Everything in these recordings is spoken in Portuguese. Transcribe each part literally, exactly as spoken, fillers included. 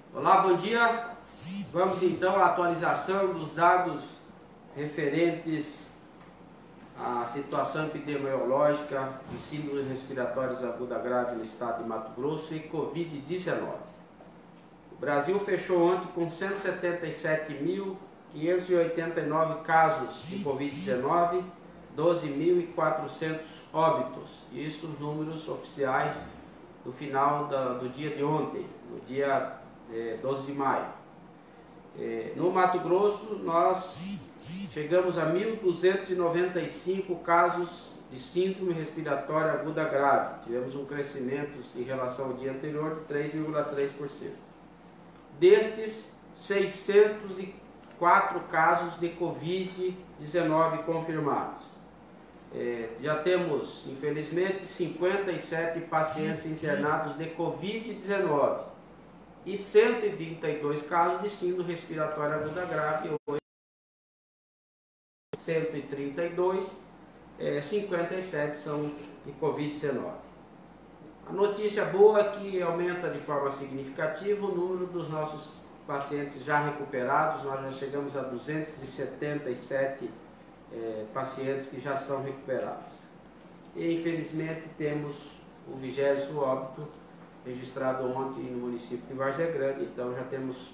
Olá, bom dia. Vamos então à atualização dos dados referentes à situação epidemiológica de síndromes respiratórias agudas graves no estado de Mato Grosso e covid dezenove. O Brasil fechou ontem com cento e setenta e sete mil quinhentos e oitenta e nove casos de covid dezenove, doze mil e quatrocentos óbitos. Isso os números oficiais do final da, do dia de ontem, no dia é, doze de maio. É, no Mato Grosso, nós chegamos a mil duzentos e noventa e cinco casos de síndrome respiratória aguda grave. Tivemos um crescimento em relação ao dia anterior de três vírgula três por cento. Destes, seiscentos e quatro casos de covid dezenove confirmados. É, já temos, infelizmente, cinquenta e sete pacientes internados de covid dezenove e cento e trinta e dois casos de síndrome respiratória aguda grave, cento e trinta e dois, é, cinquenta e sete são de covid dezenove. A notícia boa é que aumenta de forma significativa o número dos nossos pacientes já recuperados. Nós já chegamos a duzentos e setenta e sete é, pacientes que já são recuperados. E infelizmente temos o vigésimo óbito registrado ontem no município de Várzea Grande. Então já temos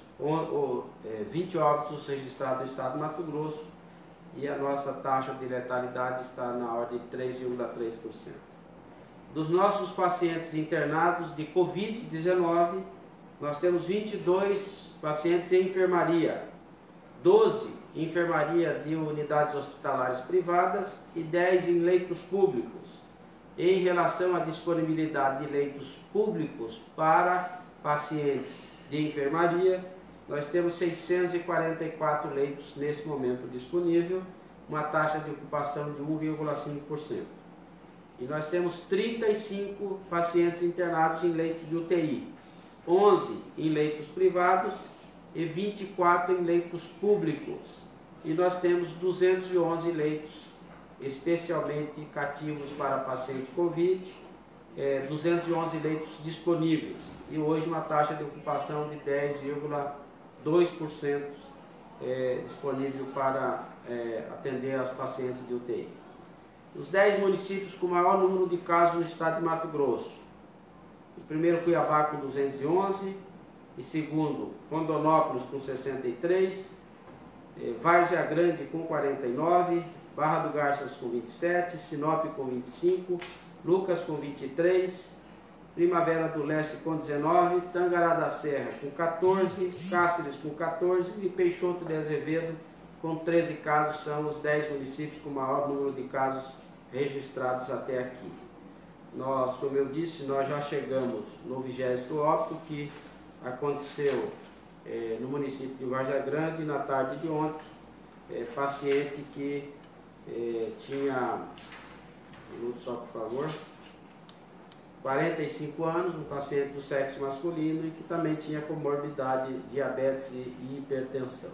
vinte óbitos registrados no estado de Mato Grosso e a nossa taxa de letalidade está na ordem de três vírgula três por cento. Dos nossos pacientes internados de covid dezenove, nós temos vinte e dois pacientes em enfermaria, doze em enfermaria de unidades hospitalares privadas e dez em leitos públicos. Em relação à disponibilidade de leitos públicos para pacientes de enfermaria, nós temos seiscentos e quarenta e quatro leitos nesse momento disponível, uma taxa de ocupação de um vírgula cinco por cento. E nós temos trinta e cinco pacientes internados em leitos de U T I, onze em leitos privados e vinte e quatro em leitos públicos. E nós temos duzentos e onze leitos especialmente cativos para paciente Covid, é, duzentos e onze leitos disponíveis e hoje uma taxa de ocupação de dez vírgula dois por cento é, disponível para é, atender aos pacientes de U T I. Os dez municípios com maior número de casos no estado de Mato Grosso: o primeiro, Cuiabá, com duzentos e onze, e segundo, Rondonópolis, com sessenta e três, é, Várzea Grande, com quarenta e nove, Barra do Garças com vinte e sete, Sinop com vinte e cinco, Lucas com vinte e três, Primavera do Leste com dezenove, Tangará da Serra com quatorze, Cáceres com quatorze e Peixoto de Azevedo com treze casos. São os dez municípios com maior número de casos registrados até aqui. Nós, como eu disse, nós já chegamos no vigésimo óbito que aconteceu é, no município de Várzea Grande na tarde de ontem, é, paciente que É, tinha, um minuto só por favor, quarenta e cinco anos, um paciente do sexo masculino e que também tinha comorbidade, diabetes e, e hipertensão.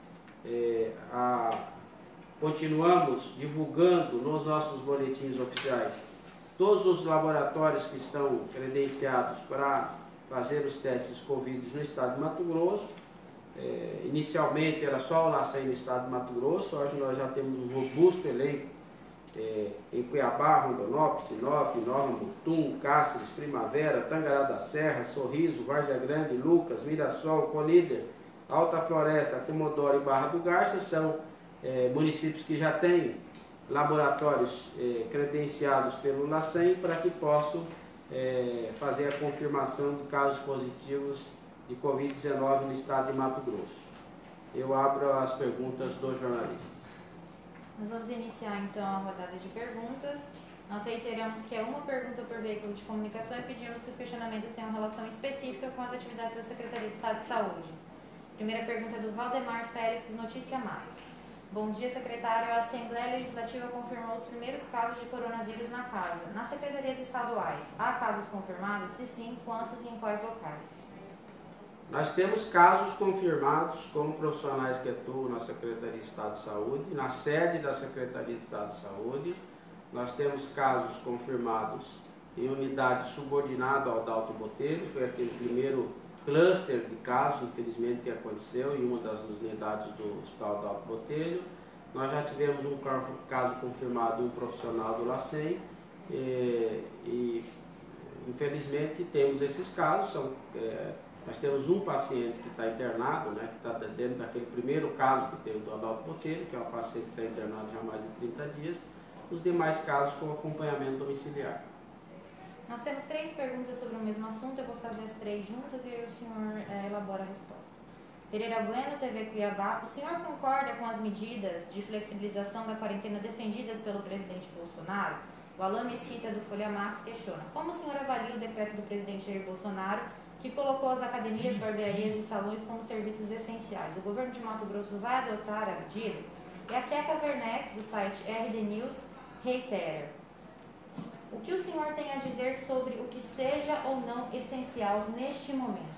É, a, continuamos divulgando nos nossos boletins oficiais todos os laboratórios que estão credenciados para fazer os testes Covid no estado de Mato Grosso. É, inicialmente era só o LACEN no estado de Mato Grosso. Hoje nós já temos um robusto elenco é, em Cuiabá, Rondonópolis, Sinop, Nova Mutum, Cáceres, Primavera, Tangará da Serra, Sorriso, Várzea Grande, Lucas, Mirassol, Colíder, Alta Floresta, Comodoro e Barra do Garça. São é, municípios que já têm laboratórios é, credenciados pelo LACEN para que possam é, fazer a confirmação de casos positivos de covid dezenove no estado de Mato Grosso. Eu abro as perguntas dos jornalistas. Nós vamos iniciar então a rodada de perguntas. Nós reiteramos que é uma pergunta por veículo de comunicação e pedimos que os questionamentos tenham relação específica com as atividades da Secretaria de Estado de Saúde. Primeira pergunta é do Valdemar Félix, do Notícia Mais. Bom dia, secretário. A Assembleia Legislativa confirmou os primeiros casos de coronavírus na casa. Nas secretarias estaduais, há casos confirmados? Se sim, quantos e em quais locais? Nós temos casos confirmados como profissionais que atuam na Secretaria de Estado de Saúde, na sede da Secretaria de Estado de Saúde. Nós temos casos confirmados em unidade subordinada ao Dalto Botelho, foi aquele primeiro cluster de casos, infelizmente, que aconteceu em uma das unidades do Hospital do Alto Botelho. Nós já tivemos um caso confirmado em um profissional do LACEN e, e infelizmente temos esses casos. São, é, nós temos um paciente que está internado, né, que está dentro daquele primeiro caso que teve do Alto Botelho, que é um paciente que está internado já há mais de trinta dias, os demais casos com acompanhamento domiciliar. Nós temos três perguntas sobre o mesmo assunto, eu vou fazer as três juntas e aí o senhor é, elabora a resposta. Pereira Bueno, T V Cuiabá, o senhor concorda com as medidas de flexibilização da quarentena defendidas pelo presidente Bolsonaro? O Alain Mesquita, do Folha Max, questiona: como o senhor avalia o decreto do presidente Jair Bolsonaro, que colocou as academias, barbearias e salões como serviços essenciais? O governo de Mato Grosso vai adotar a medida? E a Keca Werneck, do site R D News, reitera: o que o senhor tem a dizer sobre o que seja ou não essencial neste momento?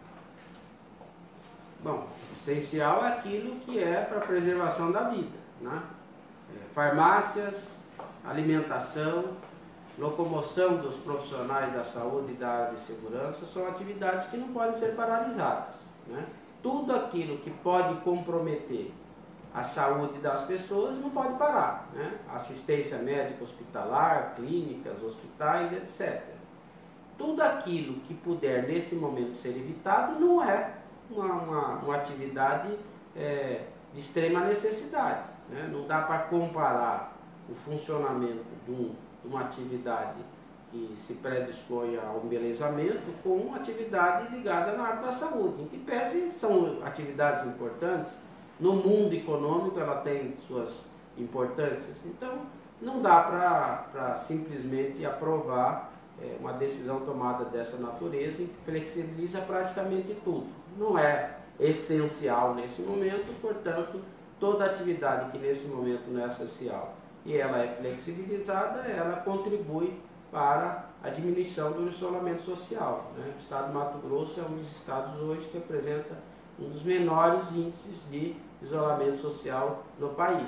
Bom, essencial é aquilo que é para a preservação da vida, né? É, farmácias, alimentação, locomoção dos profissionais da saúde e da área de segurança são atividades que não podem ser paralisadas, né? Tudo aquilo que pode comprometer a saúde das pessoas não pode parar, né? Assistência médica hospitalar, clínicas, hospitais, etcétera. Tudo aquilo que puder nesse momento ser evitado não é uma, uma, uma atividade é, de extrema necessidade, né? Não dá para comparar o funcionamento de, um, de uma atividade que se predispõe ao embelezamento com uma atividade ligada na área da saúde, em que pese são atividades importantes. No mundo econômico ela tem suas importâncias, então não dá para simplesmente aprovar é, uma decisão tomada dessa natureza, em que flexibiliza praticamente tudo. Não é essencial nesse momento, portanto, toda atividade que nesse momento não é essencial e ela é flexibilizada, ela contribui para a diminuição do isolamento social, né? O estado de Mato Grosso é um dos estados hoje que apresenta um dos menores índices de isolamento social no país.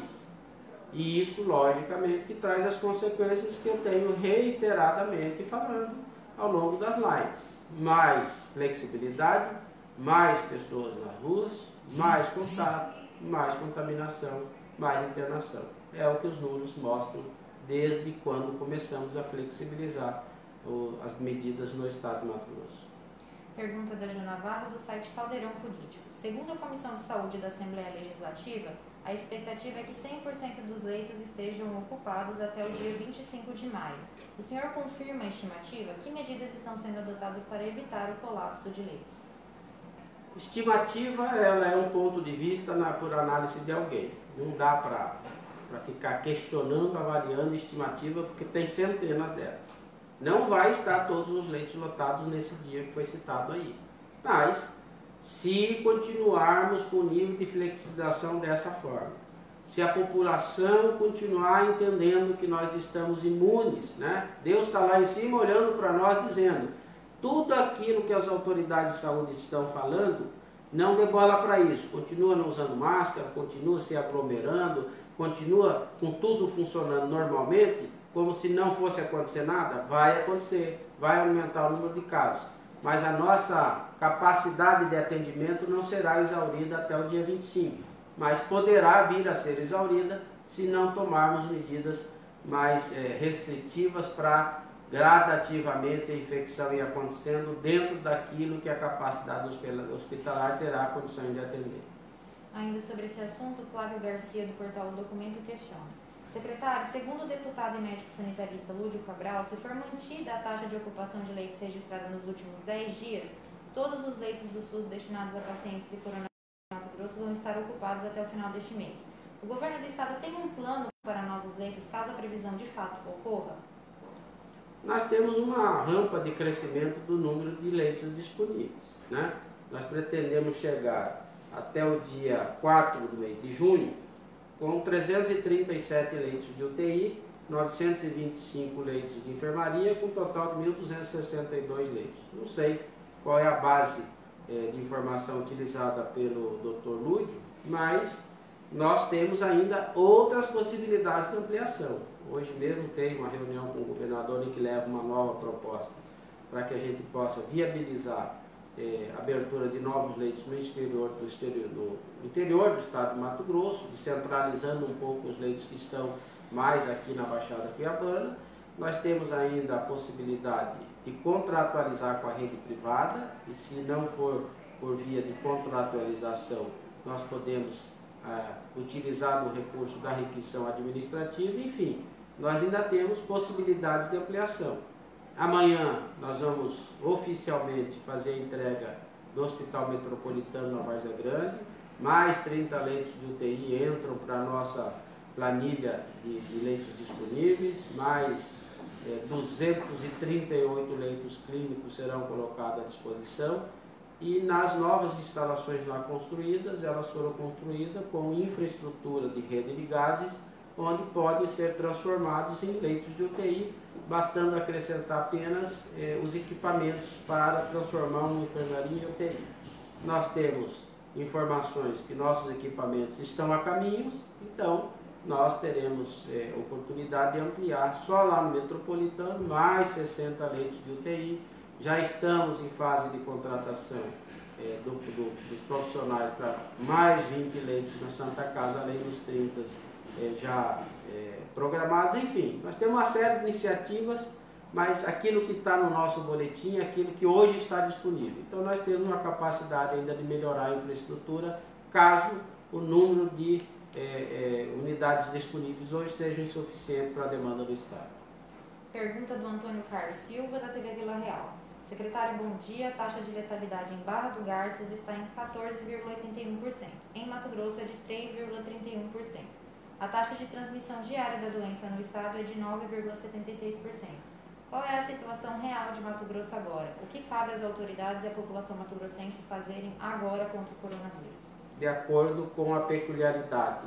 E isso, logicamente, que traz as consequências que eu tenho reiteradamente falando ao longo das lives. Mais flexibilidade, mais pessoas nas ruas, mais contato, mais contaminação, mais internação. É o que os números mostram desde quando começamos a flexibilizar o, as medidas no estado de Mato Grosso. Pergunta da Jana Navarro, do site Caldeirão Político. Segundo a Comissão de Saúde da Assembleia Legislativa, a expectativa é que cem por cento dos leitos estejam ocupados até o dia vinte e cinco de maio. O senhor confirma a estimativa? Que medidas estão sendo adotadas para evitar o colapso de leitos? Estimativa, ela é um ponto de vista na, por análise de alguém. Não dá para ficar questionando, avaliando estimativa, porque tem centenas delas. Não vai estar todos os leitos lotados nesse dia que foi citado aí. Mas, se continuarmos com o nível de flexibilização dessa forma, se a população continuar entendendo que nós estamos imunes, né? Deus está lá em cima olhando para nós dizendo, tudo aquilo que as autoridades de saúde estão falando, não dê bola para isso. Continua não usando máscara, continua se aglomerando, continua com tudo funcionando normalmente, como se não fosse acontecer nada. Vai acontecer, vai aumentar o número de casos. Mas a nossa capacidade de atendimento não será exaurida até o dia vinte e cinco. Mas poderá vir a ser exaurida se não tomarmos medidas mais é, restritivas para gradativamente a infecção ir acontecendo dentro daquilo que a capacidade hospitalar terá condições de atender. Ainda sobre esse assunto, Flávio Garcia, do portal O Documento, questiona. Secretário, segundo o deputado e médico sanitarista Lúdio Cabral, se for mantida a taxa de ocupação de leitos registrada nos últimos dez dias, todos os leitos do SUS destinados a pacientes de coronavírus em Mato Grosso vão estar ocupados até o final deste mês. O governo do estado tem um plano para novos leitos, caso a previsão de fato ocorra? Nós temos uma rampa de crescimento do número de leitos disponíveis, né? Nós pretendemos chegar até o dia quatro do mês de junho com trezentos e trinta e sete leitos de U T I, novecentos e vinte e cinco leitos de enfermaria, com um total de mil duzentos e sessenta e dois leitos. Não sei qual é a base eh, de informação utilizada pelo doutor Lúdio, mas nós temos ainda outras possibilidades de ampliação. Hoje mesmo tem uma reunião com o governador em que leva uma nova proposta para que a gente possa viabilizar é, abertura de novos leitos no exterior, do exterior, no interior do estado de Mato Grosso, descentralizando um pouco os leitos que estão mais aqui na Baixada Cuiabana. Nós temos ainda a possibilidade de contratualizar com a rede privada, e se não for por via de contratualização, nós podemos ah, utilizar o recurso da requisição administrativa. Enfim, nós ainda temos possibilidades de ampliação. Amanhã nós vamos oficialmente fazer a entrega do Hospital Metropolitano na Várzea Grande, mais trinta leitos de U T I entram para a nossa planilha de, de leitos disponíveis, mais é, duzentos e trinta e oito leitos clínicos serão colocados à disposição, e nas novas instalações lá construídas, elas foram construídas com infraestrutura de rede de gases, onde podem ser transformados em leitos de U T I, bastando acrescentar apenas eh, os equipamentos para transformar uma enfermaria em U T I. Nós temos informações que nossos equipamentos estão a caminhos, então nós teremos eh, oportunidade de ampliar só lá no Metropolitano mais sessenta leitos de U T I. Já estamos em fase de contratação eh, do, do, dos profissionais para mais vinte leitos na Santa Casa, além dos trinta eh, já eh, programados. Enfim, nós temos uma série de iniciativas, mas aquilo que está no nosso boletim é aquilo que hoje está disponível. Então nós temos uma capacidade ainda de melhorar a infraestrutura, caso o número de é, é, unidades disponíveis hoje seja insuficiente para a demanda do Estado. Pergunta do Antônio Carlos Silva, da T V Vila Real. Secretário, bom dia. A taxa de letalidade em Barra do Garças está em quatorze vírgula oitenta e um por cento. Em Mato Grosso é de três vírgula trinta e um por cento. A taxa de transmissão diária da doença no estado é de nove vírgula setenta e seis por cento. Qual é a situação real de Mato Grosso agora? O que cabe às autoridades e à população mato-grossense fazerem agora contra o coronavírus? De acordo com a peculiaridade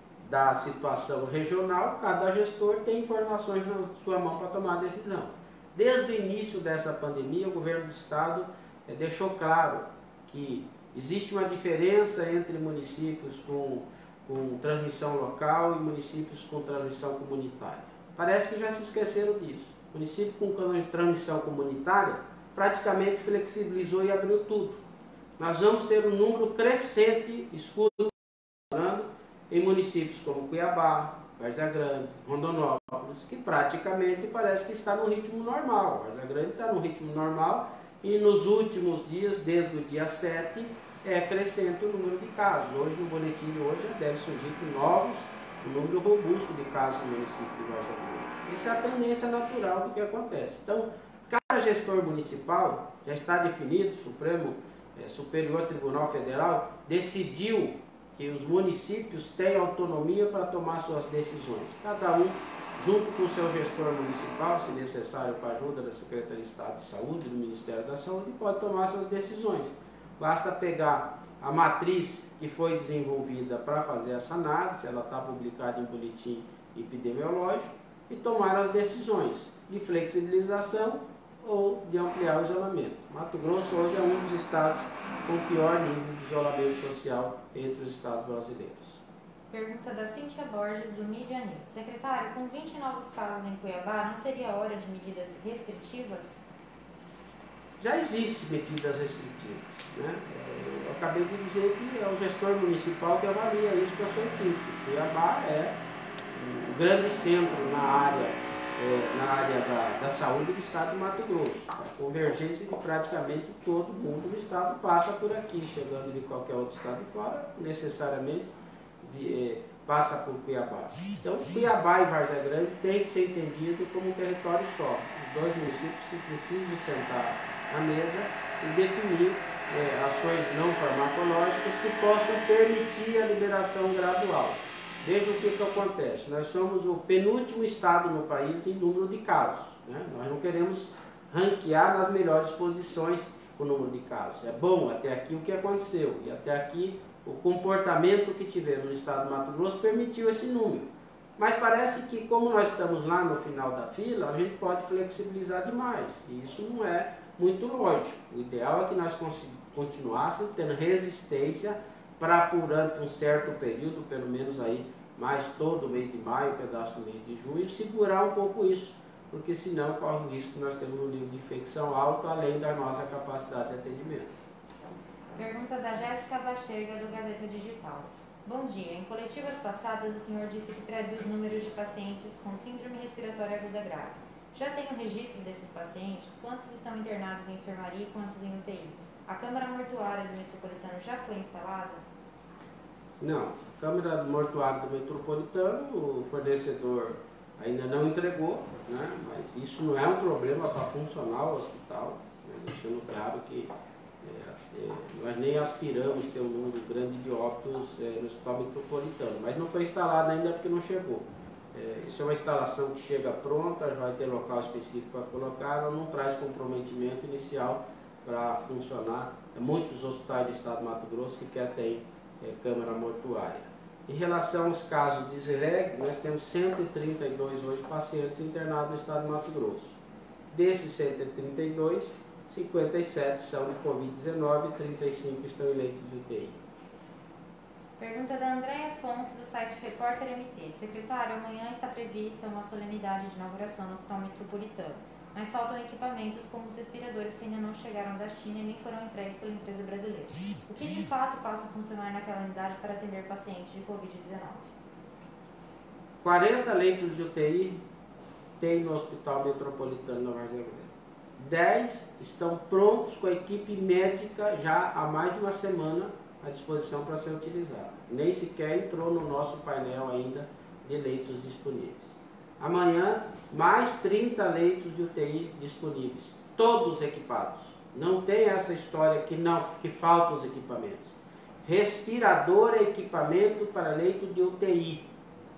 da situação regional, cada gestor tem informações na sua mão para tomar a decisão. Desde o início dessa pandemia, o governo do estado eh, deixou claro que existe uma diferença entre municípios com, com transmissão local e municípios com transmissão comunitária. Parece que já se esqueceram disso. O município com transmissão comunitária praticamente flexibilizou e abriu tudo. Nós vamos ter um número crescente, escudo, em municípios como Cuiabá, Várzea Grande, Rondonópolis, que praticamente parece que está no ritmo normal. Várzea Grande está no ritmo normal e nos últimos dias, desde o dia sete, é crescente o número de casos. Hoje, no boletim de hoje, já deve surgir com novos, um número robusto de casos no município de Várzea Grande. Essa é a tendência natural do que acontece. Então, cada gestor municipal já está definido, o Supremo é, Superior Tribunal Federal decidiu que os municípios têm autonomia para tomar suas decisões. Cada um, junto com o seu gestor municipal, se necessário com a ajuda da Secretaria de Estado de Saúde, do Ministério da Saúde, pode tomar essas decisões. Basta pegar a matriz que foi desenvolvida para fazer essa análise, ela está publicada em boletim epidemiológico, e tomar as decisões de flexibilização ou de ampliar o isolamento. Mato Grosso hoje é um dos estados com o pior nível de isolamento social entre os estados brasileiros. Pergunta da Cíntia Borges, do Mídia News. Secretário, com vinte novos casos em Cuiabá, não seria hora de medidas restritivas? Já existem medidas restritivas, né? Eu acabei de dizer que é o gestor municipal que avalia isso com a sua equipe. Cuiabá é um grande centro na área É, na área da, da saúde do estado de Mato Grosso. A convergência de praticamente todo mundo do estado passa por aqui, chegando de qualquer outro estado de fora, necessariamente de, é, passa por Cuiabá. Então, Cuiabá e Várzea Grande tem que ser entendido como um território só. Os dois municípios se precisam sentar à mesa e definir é, ações não farmacológicas que possam permitir a liberação gradual. Veja o que, que acontece, nós somos o penúltimo estado no país em número de casos, né? Nós não queremos ranquear nas melhores posições o número de casos. É bom até aqui o que aconteceu, e até aqui o comportamento que tivemos no estado de Mato Grosso permitiu esse número. Mas parece que, como nós estamos lá no final da fila, a gente pode flexibilizar demais, e isso não é muito lógico. O ideal é que nós continuássemos tendo resistência para, durante um certo período, pelo menos aí mais todo o mês de maio, pedaço do mês de junho, segurar um pouco isso. porque senão corre o risco que nós temos um nível de infecção alto, além da nossa capacidade de atendimento. Pergunta da Jéssica Bachega, do Gazeta Digital. Bom dia. Em coletivas passadas, o senhor disse que previu os números de pacientes com síndrome respiratória aguda grave. Já tem o registro desses pacientes? Quantos estão internados em enfermaria e quantos em U T I? A câmara mortuária do Metropolitano já foi instalada? Não. A câmara mortuária do Metropolitano, o fornecedor ainda não entregou, né? Mas isso não é um problema para funcionar o hospital, né? Deixando claro que É, é, nós nem aspiramos ter um número grande de óbitos é, no Hospital Metropolitano, mas não foi instalado ainda porque não chegou. É, isso é uma instalação que chega pronta, vai ter local específico para colocar, ela não traz comprometimento inicial para funcionar. Muitos hospitais do estado do Mato Grosso sequer têm é, câmara mortuária. Em relação aos casos de S R E G, nós temos cento e trinta e dois hoje pacientes internados no estado do Mato Grosso. Desses cento e trinta e dois, cinquenta e sete são de covid dezenove e trinta e cinco estão em leitos de U T I. Pergunta da Andréia Fontes, do site Repórter M T. Secretário, amanhã está prevista uma solenidade de inauguração no Hospital Metropolitano, mas faltam equipamentos como os respiradores que ainda não chegaram da China e nem foram entregues pela empresa brasileira. O que de fato passa a funcionar naquela unidade para atender pacientes de covid dezenove? quarenta leitos de U T I tem no Hospital Metropolitano da Várzea Grande. dez estão prontos com a equipe médica já há mais de uma semana à disposição para ser utilizada. Nem sequer entrou no nosso painel ainda de leitos disponíveis. Amanhã, mais trinta leitos de U T I disponíveis, todos equipados. Não tem essa história que, não, que faltam os equipamentos. Respirador é equipamento para leito de U T I.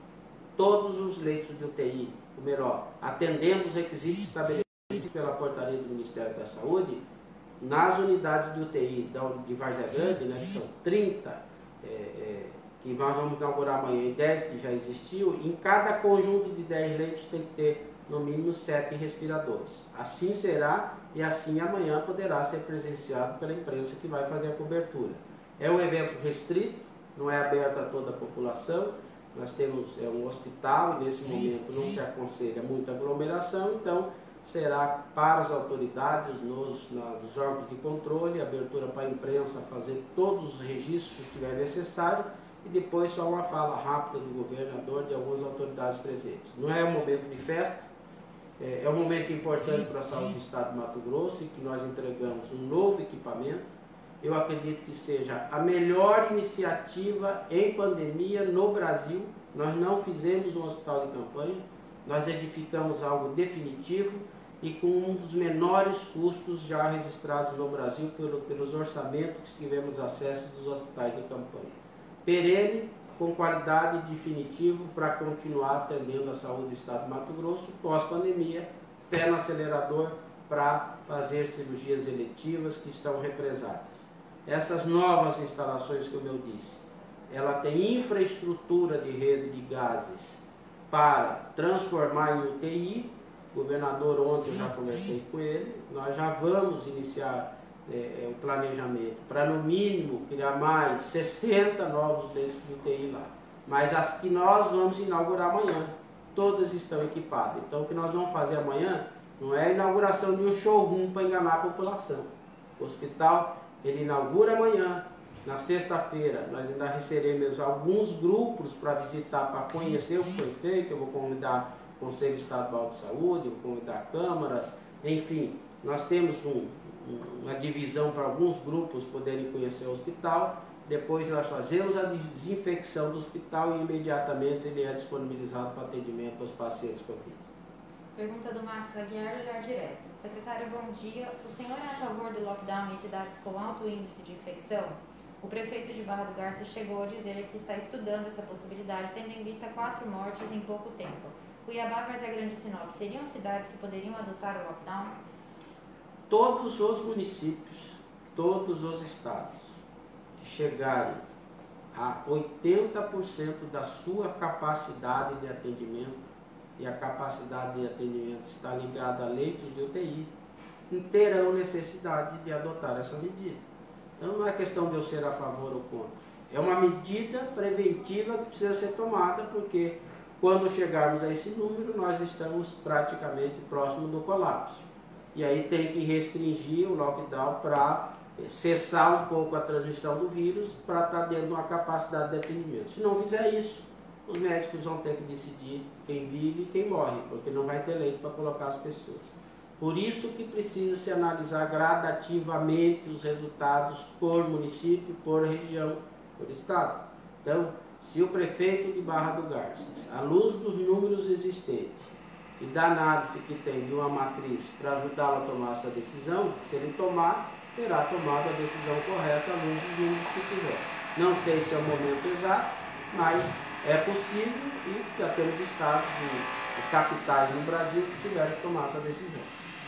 Todos os leitos de U T I, ou melhor, atendendo os requisitos estabelecidos pela portaria do Ministério da Saúde, nas unidades de U T I de Várzea Grande, né, que são trinta, é, é, que nós vamos inaugurar amanhã, e dez que já existiu, em cada conjunto de dez leitos tem que ter no mínimo sete respiradores. Assim será, e assim amanhã poderá ser presenciado pela imprensa que vai fazer a cobertura. É um evento restrito, não é aberto a toda a população. Nós temos é, um hospital e nesse momento não se aconselha muita aglomeração, então será para as autoridades, nos, nos órgãos de controle, abertura para a imprensa fazer todos os registros que estiver necessário e depois só uma fala rápida do governador e de algumas autoridades presentes. Não é um momento de festa, é, é um momento importante para a saúde do estado do Mato Grosso e que nós entregamos um novo equipamento. Eu acredito que seja a melhor iniciativa em pandemia no Brasil. Nós não fizemos um hospital de campanha, nós edificamos algo definitivo e com um dos menores custos já registrados no Brasil pelo, pelos orçamentos que tivemos acesso dos hospitais de campanha. Perene, com qualidade definitivo para continuar atendendo a saúde do estado do Mato Grosso, pós-pandemia, pé no acelerador para fazer cirurgias eletivas que estão represadas. Essas novas instalações, como eu disse, ela tem infraestrutura de rede de gases para transformar em U T I. O governador, ontem eu já conversei com ele, nós já vamos iniciar é, o planejamento para, no mínimo, criar mais sessenta novos leitos de U T I lá. Mas as que nós vamos inaugurar amanhã, todas estão equipadas. Então, o que nós vamos fazer amanhã não é a inauguração de um showroom para enganar a população. O hospital, ele inaugura amanhã. Na sexta-feira, nós ainda receberemos alguns grupos para visitar, para conhecer o que foi feito. Eu vou convidar o Conselho Estadual de Saúde, vou convidar câmaras, enfim, nós temos um, um, uma divisão para alguns grupos poderem conhecer o hospital. Depois nós fazemos a desinfecção do hospital e imediatamente ele é disponibilizado para atendimento aos pacientes Covid. Pergunta do Max Aguiar, do Olhar Direto. Secretário, bom dia. O senhor é a favor do lockdown em cidades com alto índice de infecção? O prefeito de Barra do Garça chegou a dizer que está estudando essa possibilidade, tendo em vista quatro mortes em pouco tempo. Cuiabá, Várzea Grande e Sinop seriam cidades que poderiam adotar o lockdown? Todos os municípios, todos os estados que chegarem a oitenta por cento da sua capacidade de atendimento, e a capacidade de atendimento está ligada a leitos de U T I, terão necessidade de adotar essa medida. Então não é questão de eu ser a favor ou contra. É uma medida preventiva que precisa ser tomada, porque Quando chegarmos a esse número, nós estamos praticamente próximo do colapso. E aí tem que restringir o lockdown para cessar um pouco a transmissão do vírus, para estar dentro de uma capacidade de atendimento. Se não fizer isso, os médicos vão ter que decidir quem vive e quem morre, porque não vai ter leito para colocar as pessoas. Por isso que precisa se analisar gradativamente os resultados por município, por região, por estado. Então, se o prefeito de Barra do Garças, à luz dos números existentes e da análise que tem de uma matriz para ajudá-lo a tomar essa decisão, se ele tomar, terá tomado a decisão correta à luz dos números que tiver. Não sei se é o momento exato, mas é possível e já temos estados e, e capitais no Brasil que tiveram que tomar essa decisão.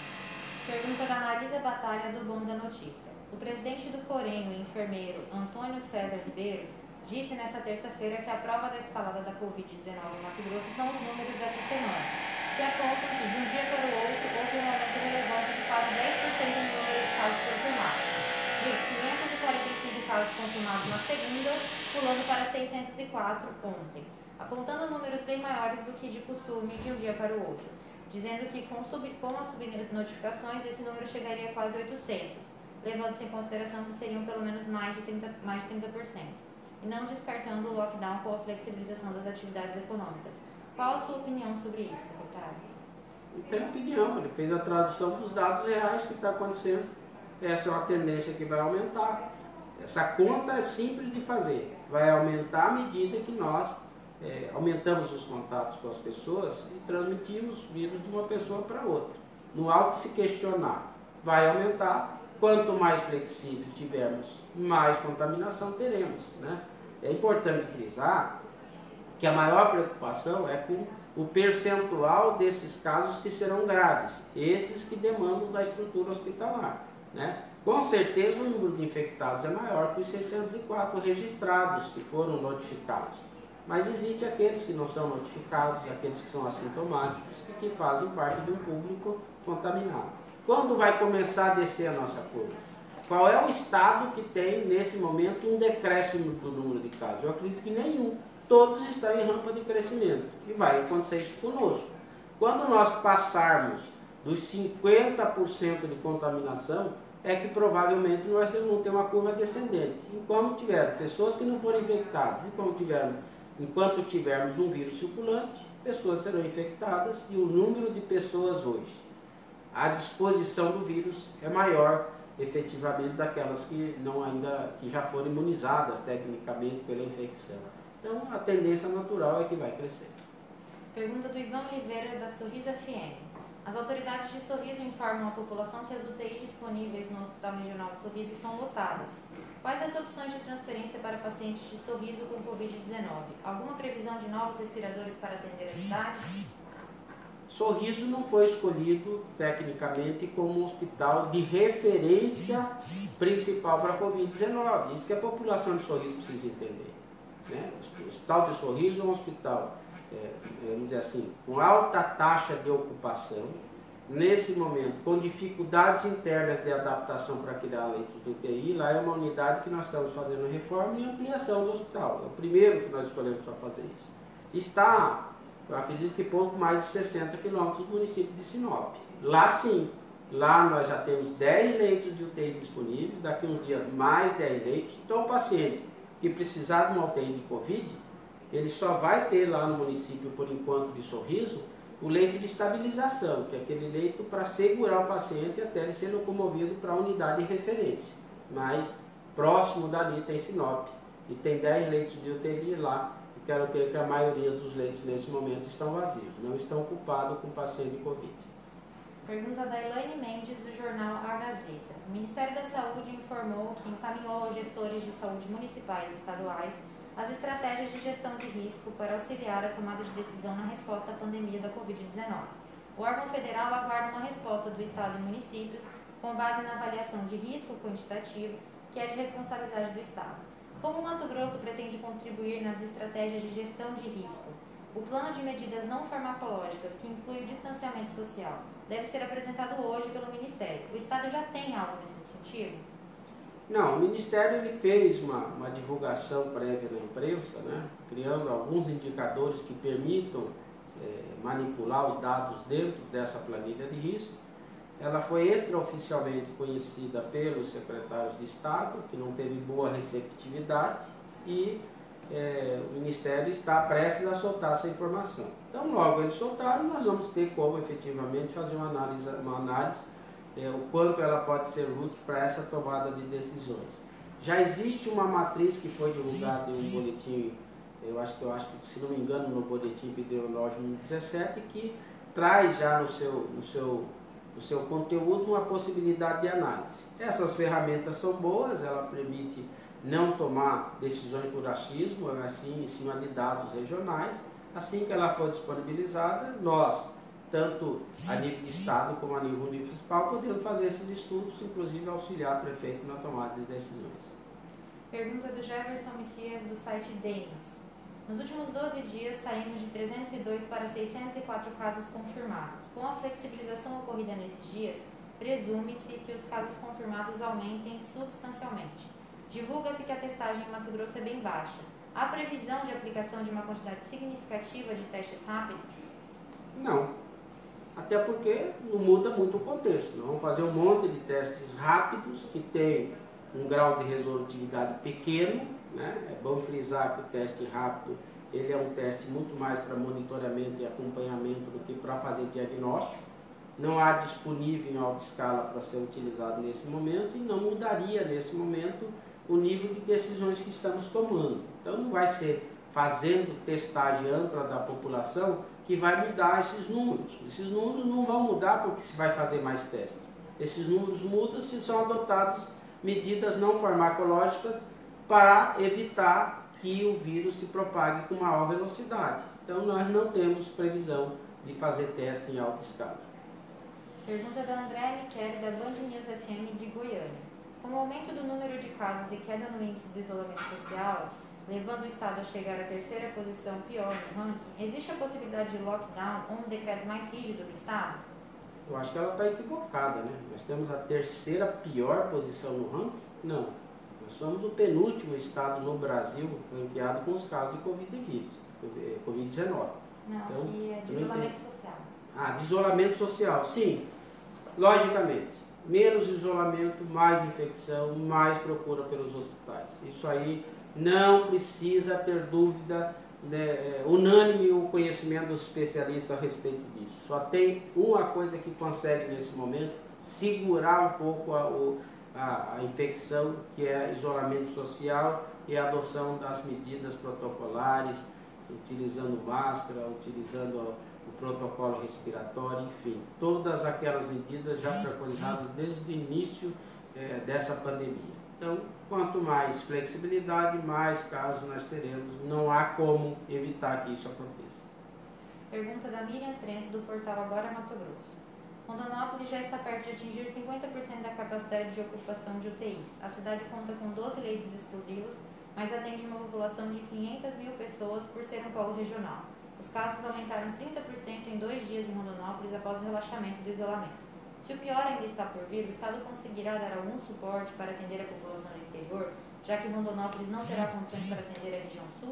Pergunta da Marisa Batalha, do Bom da Notícia. O presidente do Corém, o enfermeiro Antônio César Ribeiro, disse nesta terça-feira que a prova da escalada da covid dezenove em Mato Grosso são os números dessa semana, que apontam que de um dia para o outro houve um aumento relevante de quase dez por cento no número de casos confirmados, de quinhentos e quarenta e cinco casos confirmados na segunda, pulando para seiscentos e quatro ontem, apontando números bem maiores do que de costume de um dia para o outro, dizendo que com, sub, com as subnotificações esse número chegaria a quase oitocentos, levando-se em consideração que seriam pelo menos mais de trinta por cento, mais de trinta por cento, e não descartando o lockdown com a flexibilização das atividades econômicas. Qual a sua opinião sobre isso, secretário? Não tem opinião, ele fez a tradução dos dados reais que está acontecendo. Essa é uma tendência que vai aumentar. Essa conta é simples de fazer, vai aumentar à medida que nós é, aumentamos os contatos com as pessoas e transmitimos vírus de uma pessoa para outra. Não há o que se questionar, vai aumentar. Quanto mais flexível tivermos, mais contaminação teremos, né? É importante frisar que a maior preocupação é com o percentual desses casos que serão graves, esses que demandam da estrutura hospitalar, né? Com certeza o número de infectados é maior que os seiscentos e quatro registrados que foram notificados, mas existem aqueles que não são notificados, aqueles que são assintomáticos e que fazem parte de um público contaminado. Quando vai começar a descer a nossa curva? Qual é o estado que tem, nesse momento, um decréscimo do número de casos? Eu acredito que nenhum. Todos estão em rampa de crescimento. E vai acontecer isso conosco. Quando nós passarmos dos cinquenta por cento de contaminação, é que provavelmente nós vamos ter uma curva descendente. Enquanto tiver pessoas que não foram infectadas, enquanto tivermos, enquanto tivermos um vírus circulante, pessoas serão infectadas e o número de pessoas hoje à disposição do vírus é maior efetivamente daquelas que não ainda que já foram imunizadas tecnicamente pela infecção. Então a tendência natural é que vai crescer. Pergunta do Ivan Oliveira, da Sorriso F M. As autoridades de Sorriso informam à população que as U T Is disponíveis no Hospital Regional de Sorriso estão lotadas. Quais as opções de transferência para pacientes de Sorriso com covid dezenove? Alguma previsão de novos respiradores para atender a cidade? Sorriso não foi escolhido tecnicamente como um hospital de referência principal para a covid dezenove. Isso que a população de Sorriso precisa entender, né? O Hospital de Sorriso é um hospital, é, vamos dizer assim, com alta taxa de ocupação, nesse momento com dificuldades internas de adaptação para criar leitos do U T I. Lá é uma unidade que nós estamos fazendo reforma e ampliação do hospital. É o primeiro que nós escolhemos para fazer isso. Está, eu acredito que pouco mais de sessenta quilômetros do município de Sinop. Lá sim, lá nós já temos dez leitos de U T I disponíveis, daqui uns dias mais dez leitos. Então o paciente que precisar de uma U T I de Covid, ele só vai ter lá no município, por enquanto, de Sorriso, o leito de estabilização, que é aquele leito para segurar o paciente até ele ser locomovido para a unidade de referência. Mas próximo dali tem Sinop e tem dez leitos de U T I lá. Quero ter que a maioria dos leitos nesse momento estão vazios, não estão ocupados com paciente de Covid. Pergunta da Elaine Mendes, do jornal A Gazeta. O Ministério da Saúde informou que encaminhou aos gestores de saúde municipais e estaduais as estratégias de gestão de risco para auxiliar a tomada de decisão na resposta à pandemia da covid dezenove. O órgão federal aguarda uma resposta do Estado e municípios com base na avaliação de risco quantitativo, que é de responsabilidade do Estado. Como o Mato Grosso pretende contribuir nas estratégias de gestão de risco? O plano de medidas não farmacológicas, que inclui o distanciamento social, deve ser apresentado hoje pelo Ministério. O Estado já tem algo nesse sentido? Não, o Ministério ele fez uma, uma divulgação prévia na imprensa, né, criando alguns indicadores que permitam é, manipular os dados dentro dessa planilha de risco. Ela foi extraoficialmente conhecida pelos secretários de Estado, que não teve boa receptividade, e é, o Ministério está prestes a soltar essa informação. Então, logo eles soltaram, nós vamos ter como efetivamente fazer uma análise, uma análise é, o quanto ela pode ser útil para essa tomada de decisões. Já existe uma matriz que foi divulgada em um boletim, eu acho que, eu acho que se não me engano, no boletim epidemiológico número dezessete, que traz já no seu, no seu, no seu conteúdo uma possibilidade de análise. Essas ferramentas são boas, ela permite não tomar decisões por achismo, assim, em cima de dados regionais. Assim que ela for disponibilizada, nós, tanto a nível de Estado como a nível municipal, podemos fazer esses estudos, inclusive auxiliar o prefeito na tomada de decisões. Pergunta do Jefferson Messias, do site Demos. Nos últimos doze dias, saímos de trezentos e dois para seiscentos e quatro casos confirmados. Com a flexibilização ocorrida nesses dias, presume-se que os casos confirmados aumentem substancialmente. Divulga-se que a testagem em Mato Grosso é bem baixa. Há previsão de aplicação de uma quantidade significativa de testes rápidos? Não. Até porque não muda muito o contexto. Nós vamos fazer um monte de testes rápidos que tem um grau de resolutividade pequeno, né? É bom frisar que o teste rápido ele é um teste muito mais para monitoramento e acompanhamento do que para fazer diagnóstico. Não há disponível em alta escala para ser utilizado nesse momento e não mudaria nesse momento o nível de decisões que estamos tomando. Então não vai ser fazendo testagem ampla da população que vai mudar esses números. Esses números não vão mudar porque se vai fazer mais testes. Esses números mudam se são adotadas medidas não farmacológicas para evitar que o vírus se propague com maior velocidade. Então nós não temos previsão de fazer teste em alta escala. Pergunta da André Michele, da Band News F M de Goiânia. Com o aumento do número de casos e queda no índice do isolamento social, levando o Estado a chegar à terceira posição pior no ranking, existe a possibilidade de lockdown ou um decreto mais rígido do Estado? Eu acho que ela está equivocada, né? Nós temos a terceira pior posição no ranking? Não. Nós somos o penúltimo Estado no Brasil ranqueado com os casos de covid dezenove. Não, então, aqui é de isolamento social. Ah, de isolamento social, sim. Logicamente. Menos isolamento, mais infecção, mais procura pelos hospitais. Isso aí não precisa ter dúvida, né, é, unânime o conhecimento dos especialistas a respeito disso. Só tem uma coisa que consegue nesse momento segurar um pouco a, a, a infecção, que é isolamento social e a adoção das medidas protocolares, utilizando máscara, utilizando o protocolo respiratório, enfim, todas aquelas medidas já preconizadas desde o início é, dessa pandemia. Então, quanto mais flexibilidade, mais casos nós teremos. Não há como evitar que isso aconteça. Pergunta da Miriam Trento, do portal Agora Mato Grosso. Rondonópolis já está perto de atingir cinquenta por cento da capacidade de ocupação de U T Is. A cidade conta com doze leitos exclusivos, mas atende uma população de quinhentas mil pessoas por ser um polo regional. Os casos aumentaram trinta por cento em dois dias em Rondonópolis após o relaxamento do isolamento. Se o pior ainda está por vir, o Estado conseguirá dar algum suporte para atender a população do interior, já que Rondonópolis não terá condições para atender a região sul?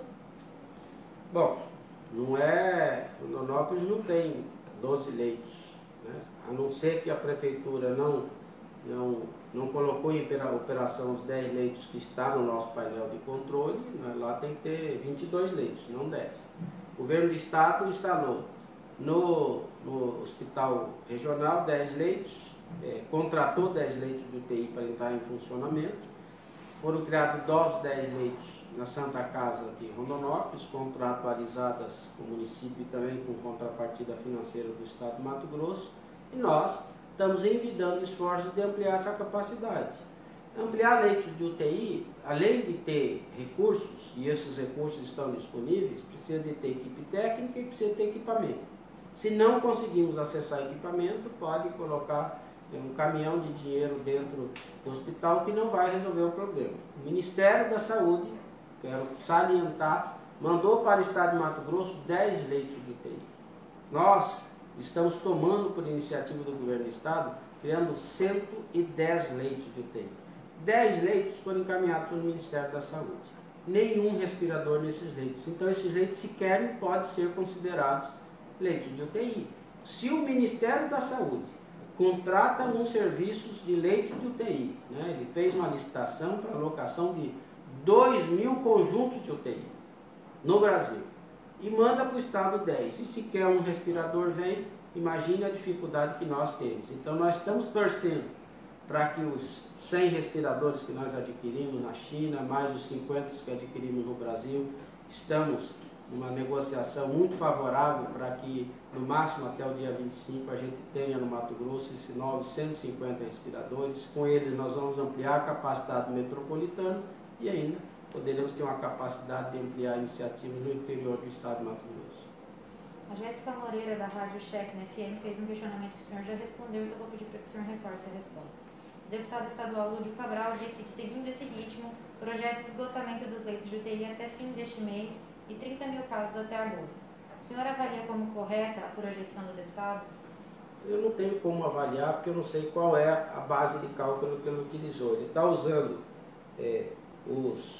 Bom, não é... Rondonópolis não tem doze leitos, né? A não ser que a prefeitura não, não, não colocou em operação os dez leitos que estão no nosso painel de controle, né? Lá tem que ter vinte e dois leitos, não dez. O governo do Estado instalou no, no hospital regional dez leitos, é, contratou dez leitos de U T I para entrar em funcionamento. Foram criados novos dez leitos na Santa Casa de Rondonópolis, contratualizadas com o município e também com contrapartida financeira do Estado de Mato Grosso. E nós estamos envidando esforços de ampliar essa capacidade. Ampliar leitos de U T I, além de ter recursos, e esses recursos estão disponíveis, precisa de ter equipe técnica e precisa ter equipamento. Se não conseguimos acessar equipamento, pode colocar um caminhão de dinheiro dentro do hospital que não vai resolver o problema. O Ministério da Saúde, quero salientar, mandou para o Estado de Mato Grosso dez leitos de U T I. Nós estamos tomando, por iniciativa do governo do Estado, criando cento e dez leitos de U T I. dez leitos foram encaminhados para o Ministério da Saúde. Nenhum respirador nesses leitos. Então, esses leitos sequer podem ser considerados leitos de U T I. Se o Ministério da Saúde contrata uns serviços de leitos de U T I, né, ele fez uma licitação para alocação de dois mil conjuntos de U T I no Brasil e manda para o Estado dez. E sequer um respirador vem, imagine a dificuldade que nós temos. Então, nós estamos torcendo para que os cem respiradores que nós adquirimos na China, mais os cinquenta que adquirimos no Brasil, estamos numa negociação muito favorável para que, no máximo até o dia vinte e cinco, a gente tenha no Mato Grosso esses novecentos e cinquenta respiradores. Com eles nós vamos ampliar a capacidade metropolitana e ainda poderemos ter uma capacidade de ampliar iniciativas no interior do estado de Mato Grosso. A Jéssica Moreira, da Rádio Cheque na F M, fez um questionamento que o senhor já respondeu, então vou pedir para que o senhor reforce a resposta. O deputado estadual Lúdio Cabral disse que, seguindo esse ritmo, projeta esgotamento dos leitos de U T I até fim deste mês e trinta mil casos até agosto. O senhor avalia como correta a projeção do deputado? Eu não tenho como avaliar, porque eu não sei qual é a base de cálculo que ele utilizou. Ele está usando é, os,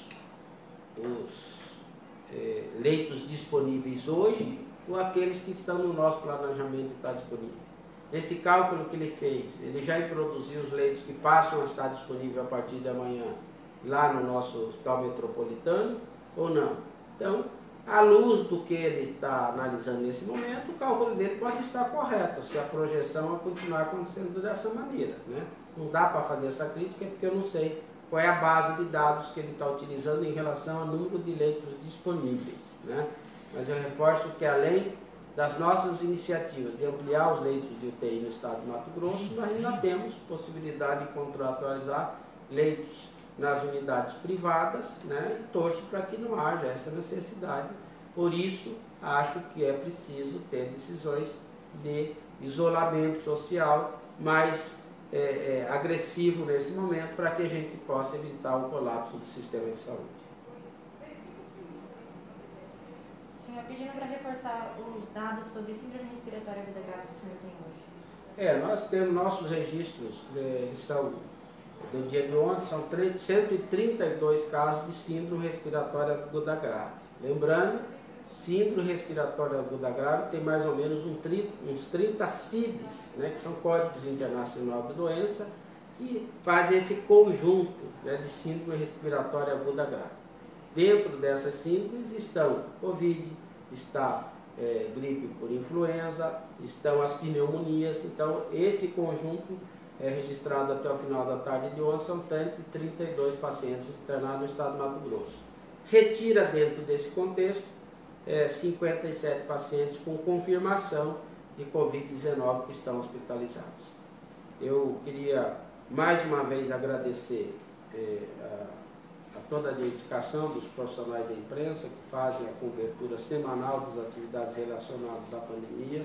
os é, leitos disponíveis hoje ou aqueles que estão no nosso planejamento e está disponível. Esse cálculo que ele fez, ele já introduziu os leitos que passam a estar disponíveis a partir de amanhã lá no nosso hospital metropolitano ou não? Então, à luz do que ele está analisando nesse momento, o cálculo dele pode estar correto, se a projeção vai continuar acontecendo dessa maneira, né? Não dá para fazer essa crítica porque eu não sei qual é a base de dados que ele está utilizando em relação ao número de leitos disponíveis, né? Mas eu reforço que, além das nossas iniciativas de ampliar os leitos de U T I no estado de Mato Grosso, nós ainda temos possibilidade de contratualizar leitos nas unidades privadas, né, e torço para que não haja essa necessidade. Por isso, acho que é preciso ter decisões de isolamento social mais é, é, agressivo nesse momento, para que a gente possa evitar o colapso do sistema de saúde. Senhor, pedindo para reforçar os dados sobre síndrome respiratória aguda grave que o senhor tem hoje. É, nós temos nossos registros, de, são, do dia de ontem, são cento e trinta e dois casos de síndrome respiratória aguda grave. Lembrando, síndrome respiratória aguda grave tem mais ou menos um, uns trinta C I Ds, né, que são códigos internacionais de doença, que fazem esse conjunto, né, de síndrome respiratória aguda grave. Dentro dessas síndromes estão Covid, está é, gripe por influenza, estão as pneumonias. Então, esse conjunto é registrado até o final da tarde de ontem, são cento e trinta e dois pacientes internados no estado de Mato Grosso. Retira dentro desse contexto é, cinquenta e sete pacientes com confirmação de Covid dezenove que estão hospitalizados. Eu queria mais uma vez agradecer é, a toda a dedicação dos profissionais da imprensa que fazem a cobertura semanal das atividades relacionadas à pandemia,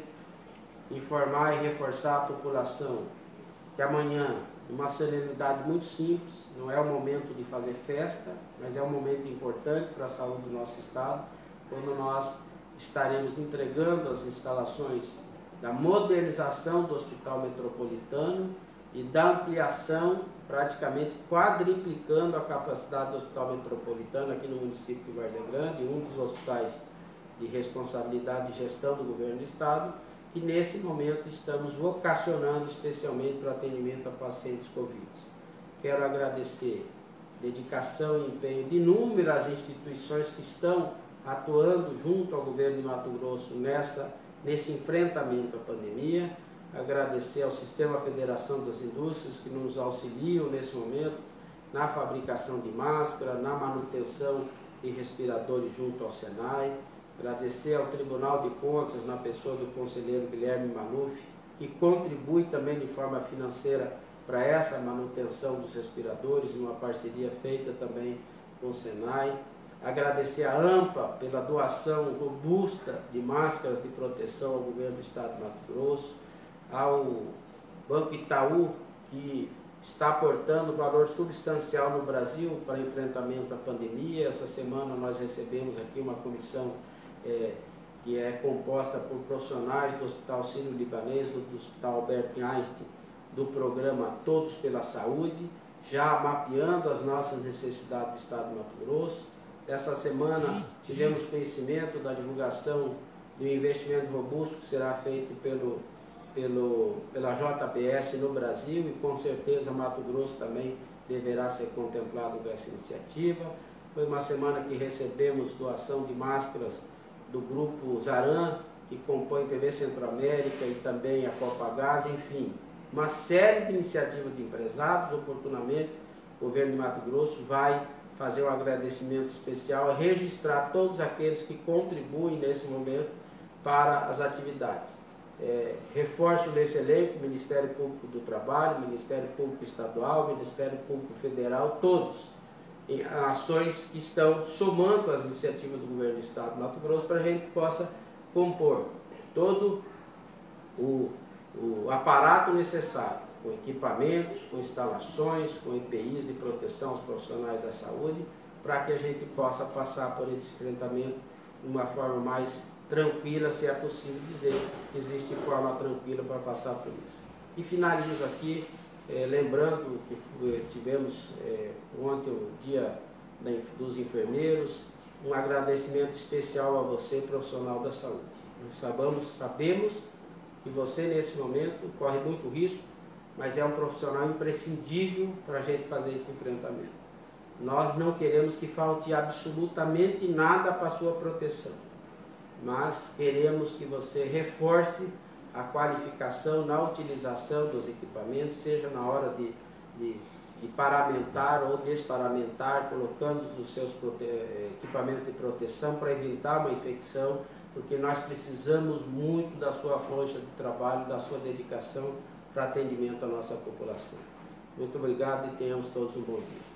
informar e reforçar a população que amanhã, uma serenidade muito simples, não é o momento de fazer festa, mas é um momento importante para a saúde do nosso estado, quando nós estaremos entregando as instalações da modernização do Hospital Metropolitano e da ampliação, praticamente quadriplicando a capacidade do Hospital Metropolitano aqui no município de Várzea Grande, um dos hospitais de responsabilidade de gestão do governo do estado, e nesse momento estamos vocacionando especialmente para o atendimento a pacientes Covid. Quero agradecer a dedicação e empenho de inúmeras instituições que estão atuando junto ao governo de Mato Grosso nessa, nesse enfrentamento à pandemia. Agradecer ao Sistema Federação das Indústrias que nos auxiliam nesse momento na fabricação de máscara, na manutenção de respiradores junto ao Senai. Agradecer ao Tribunal de Contas, na pessoa do conselheiro Guilherme Maluf, que contribui também de forma financeira para essa manutenção dos respiradores, numa parceria feita também com o Senai. Agradecer a AMPA pela doação robusta de máscaras de proteção ao governo do estado de Mato Grosso, ao Banco Itaú, que está aportando valor substancial no Brasil para enfrentamento à pandemia. Essa semana nós recebemos aqui uma comissão é, que é composta por profissionais do Hospital Sírio-Libanês, do Hospital Albert Einstein, do programa Todos pela Saúde, já mapeando as nossas necessidades do Estado de Mato Grosso. Essa semana tivemos conhecimento da divulgação do investimento robusto que será feito pelo, pelo, pela J B S no Brasil, e com certeza Mato Grosso também deverá ser contemplado com essa iniciativa. Foi uma semana que recebemos doação de máscaras do grupo Zaran, que compõe T V Centro-América e também a Copagás, enfim, uma série de iniciativas de empresários. Oportunamente, o governo de Mato Grosso vai fazer um agradecimento especial e registrar todos aqueles que contribuem nesse momento para as atividades. É, reforço nesse elenco o Ministério Público do Trabalho, Ministério Público Estadual, Ministério Público Federal, todos em ações que estão somando as iniciativas do governo do Estado de Mato Grosso para a gente possa compor todo o, o aparato necessário, com equipamentos, com instalações, com E P Is de proteção aos profissionais da saúde, para que a gente possa passar por esse enfrentamento de uma forma mais tranquila, se é possível dizer que existe forma tranquila para passar por isso. E finalizo aqui, eh, lembrando que tivemos eh, ontem o dia dos enfermeiros, um agradecimento especial a você, profissional da saúde. Nós sabemos, sabemos que você nesse momento corre muito risco, mas é um profissional imprescindível para a gente fazer esse enfrentamento. Nós não queremos que falte absolutamente nada para a sua proteção, mas queremos que você reforce a qualificação na utilização dos equipamentos, seja na hora de, de, de paramentar ou desparamentar, colocando os seus equipamentos de proteção para evitar uma infecção, porque nós precisamos muito da sua força de trabalho, da sua dedicação para atendimento à nossa população. Muito obrigado e tenhamos todos um bom dia.